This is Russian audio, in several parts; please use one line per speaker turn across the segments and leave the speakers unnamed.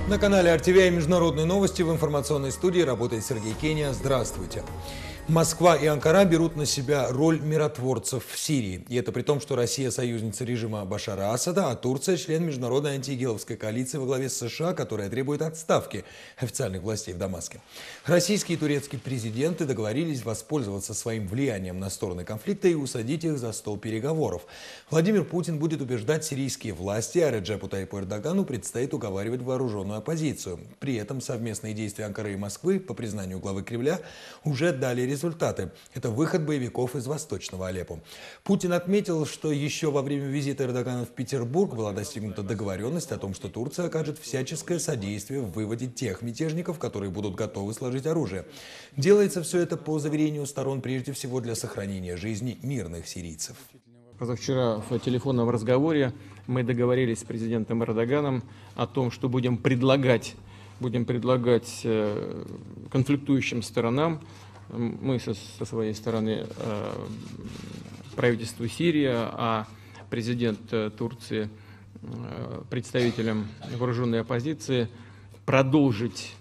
На канале RTVI «Международные новости» в информационной студии работает Сергей Кения. Здравствуйте. Москва и Анкара берут на себя роль миротворцев в Сирии. И это при том, что Россия союзница режима Башара Асада, а Турция член международной антиигиловской коалиции во главе с США, которая требует отставки официальных властей в Дамаске. Российские и турецкие президенты договорились воспользоваться своим влиянием на стороны конфликта и усадить их за стол переговоров. Владимир Путин будет убеждать сирийские власти, а Реджепу Тайипу Эрдогану предстоит уговаривать вооруженную оппозицию. При этом совместные действия Анкары и Москвы, по признанию главы Кремля, уже дали результаты. Это выход боевиков из Восточного Алеппо. Путин отметил, что еще во время визита Эрдогана в Петербург была достигнута договоренность о том, что Турция окажет всяческое содействие в выводе тех мятежников, которые будут готовы сложить оружие. Делается все это по заверению сторон прежде всего для сохранения жизни мирных сирийцев.
Позавчера в телефонном разговоре мы договорились с президентом Эрдоганом о том, что будем предлагать конфликтующим сторонам, мы со своей стороны правительству Сирии, а президент Турции представителям вооруженной оппозиции продолжить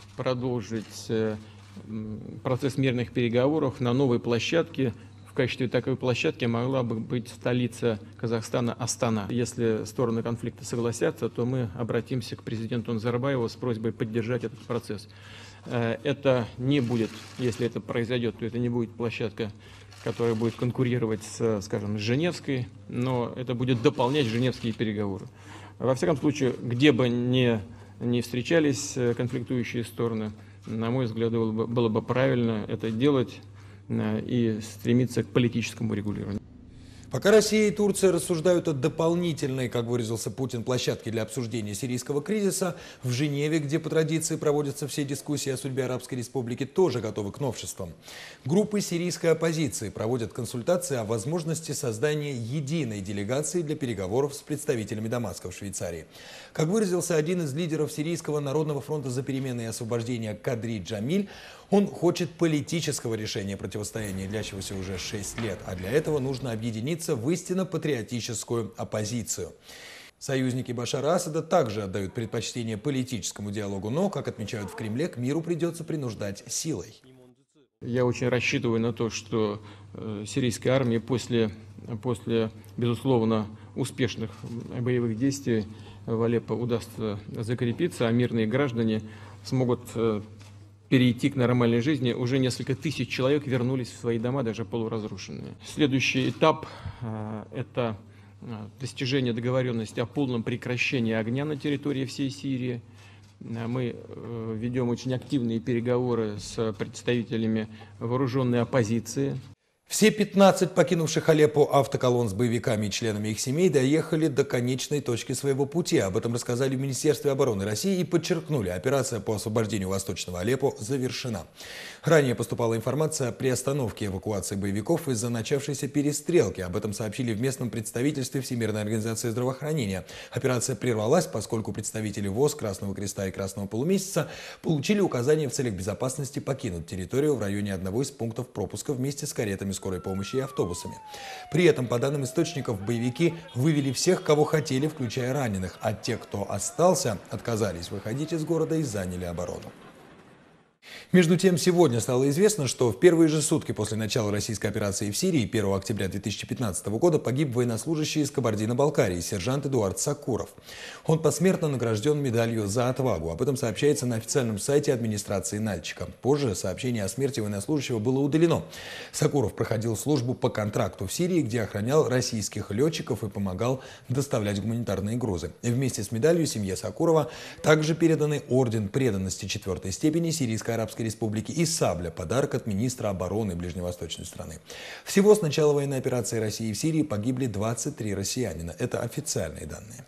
процесс мирных переговоров на новой площадке. В качестве такой площадки могла бы быть столица Казахстана Астана. Если стороны конфликта согласятся, то мы обратимся к президенту Назарбаеву с просьбой поддержать этот процесс. Это не будет, если это произойдет, то это не будет площадка, которая будет конкурировать с Женевской, но это будет дополнять женевские переговоры. Во всяком случае, где бы ни встречались конфликтующие стороны, на мой взгляд, было бы правильно это делать и стремиться к политическому регулированию.
Пока Россия и Турция рассуждают о дополнительной, как выразился Путин, площадке для обсуждения сирийского кризиса, в Женеве, где по традиции проводятся все дискуссии о судьбе Арабской Республики, тоже готовы к новшествам. Группы сирийской оппозиции проводят консультации о возможности создания единой делегации для переговоров с представителями Дамаска в Швейцарии. Как выразился один из лидеров Сирийского народного фронта за перемены и освобождение Кадри Джамиль, он хочет политического решения противостояния, длящегося уже 6 лет, а для этого нужно объединиться в истинно патриотическую оппозицию. Союзники Башара Асада также отдают предпочтение политическому диалогу, но, как отмечают в Кремле, к миру придется принуждать силой.
Я очень рассчитываю на то, что сирийской армии после безусловно, успешных боевых действий в Алеппо удастся закрепиться, а мирные граждане смогут перейти к нормальной жизни. Уже несколько тысяч человек вернулись в свои дома, даже полуразрушенные. Следующий этап – это достижение договоренности о полном прекращении огня на территории всей Сирии. Мы ведем очень активные переговоры с представителями вооруженной оппозиции.
Все 15 покинувших Алеппо автоколонн с боевиками и членами их семей доехали до конечной точки своего пути. Об этом рассказали в Министерстве обороны России и подчеркнули, операция по освобождению Восточного Алеппо завершена. Ранее поступала информация о приостановке эвакуации боевиков из-за начавшейся перестрелки. Об этом сообщили в местном представительстве Всемирной организации здравоохранения. Операция прервалась, поскольку представители ВОЗ, Красного Креста и Красного Полумесяца получили указание в целях безопасности покинуть территорию в районе одного из пунктов пропуска вместе с каретами скорой помощи и автобусами. При этом, по данным источников, боевики вывели всех, кого хотели, включая раненых, а те, кто остался, отказались выходить из города и заняли оборону. Между тем, сегодня стало известно, что в первые же сутки после начала российской операции в Сирии, 1 октября 2015 года, погиб военнослужащий из Кабардино-Балкарии, сержант Эдуард Сакуров. Он посмертно награжден медалью «За отвагу». Об этом сообщается на официальном сайте администрации Нальчика. Позже сообщение о смерти военнослужащего было удалено. Сакуров проходил службу по контракту в Сирии, где охранял российских летчиков и помогал доставлять гуманитарные грузы. Вместе с медалью семье Сакурова также переданы орден преданности 4-й степени Сирийской Арабской Республики и сабля, подарок от министра обороны ближневосточной страны. Всего с начала военной операции России в Сирии погибли 23 россиянина. Это официальные данные.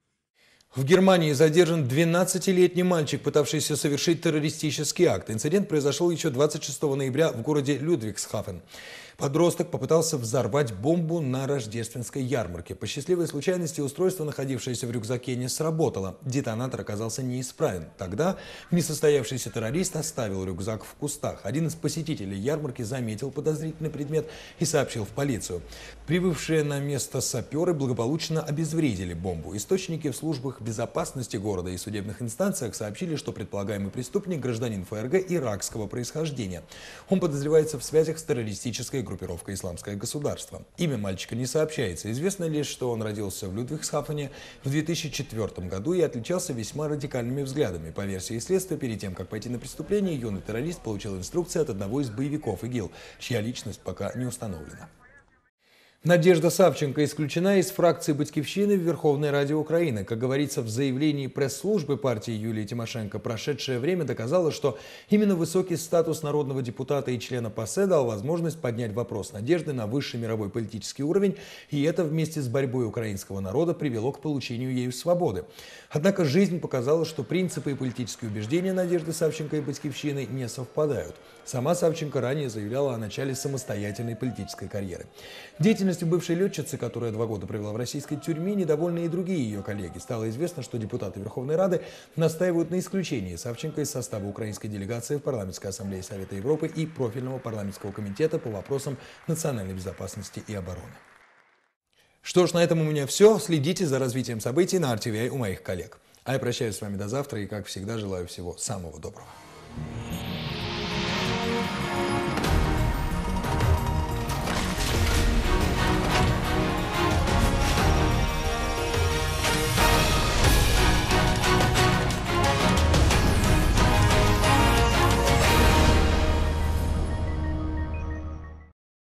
В Германии задержан 12-летний мальчик, пытавшийся совершить террористический акт. Инцидент произошел еще 26 ноября в городе Людвигсхафен. Подросток попытался взорвать бомбу на рождественской ярмарке. По счастливой случайности устройство, находившееся в рюкзаке, не сработало. Детонатор оказался неисправен. Тогда несостоявшийся террорист оставил рюкзак в кустах. Один из посетителей ярмарки заметил подозрительный предмет и сообщил в полицию. Прибывшие на место саперы благополучно обезвредили бомбу. Источники в службах безопасности города и судебных инстанциях сообщили, что предполагаемый преступник – гражданин ФРГ иракского происхождения. Он подозревается в связях с террористической группировкой «Исламское государство». Имя мальчика не сообщается. Известно лишь, что он родился в Людвигсхафене в 2004 году и отличался весьма радикальными взглядами. По версии следствия, перед тем, как пойти на преступление, юный террорист получил инструкции от одного из боевиков ИГИЛ, чья личность пока не установлена. Надежда Савченко исключена из фракции «Батькивщины» в Верховной Раде Украины. Как говорится в заявлении пресс-службы партии Юлии Тимошенко, прошедшее время доказало, что именно высокий статус народного депутата и члена ПАСЕ дал возможность поднять вопрос Надежды на высший мировой политический уровень, и это вместе с борьбой украинского народа привело к получению ею свободы. Однако жизнь показала, что принципы и политические убеждения Надежды Савченко и «Батькивщины» не совпадают. Сама Савченко ранее заявляла о начале самостоятельной политической карьеры. Деятельностью бывшей летчицы, которая 2 года провела в российской тюрьме, недовольны и другие ее коллеги. Стало известно, что депутаты Верховной Рады настаивают на исключении Савченко из состава украинской делегации в Парламентской ассамблее Совета Европы и профильного парламентского комитета по вопросам национальной безопасности и обороны. Что ж, на этом у меня все. Следите за развитием событий на RTVI у моих коллег. А я прощаюсь с вами до завтра и, как всегда, желаю всего самого доброго.